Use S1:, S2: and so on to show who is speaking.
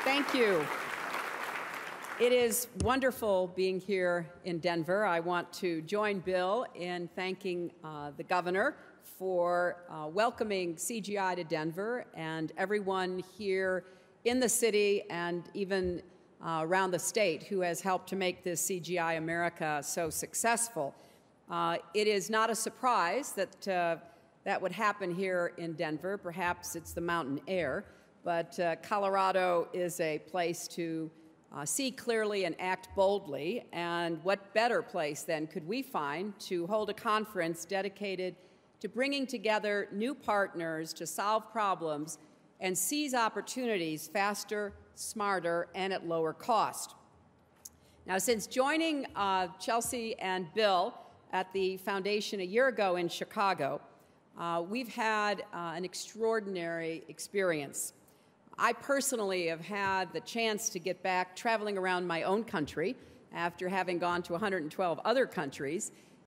S1: Thank you. It is wonderful being here in Denver. I want to join Bill in thanking the governor for welcoming CGI to Denver and everyone here in the city and even around the state who has helped to make this CGI America so successful. It is not a surprise that that would happen here in Denver. Perhaps it's the mountain air, but Colorado is a place to see clearly and act boldly, and what better place then could we find to hold a conference dedicated to bringing together new partners to solve problems and seize opportunities faster, smarter, and at lower cost. Now, since joining Chelsea and Bill at the foundation a year ago in Chicago, we've had an extraordinary experience. I personally have had the chance to get back traveling around my own country after having gone to 112 other countries,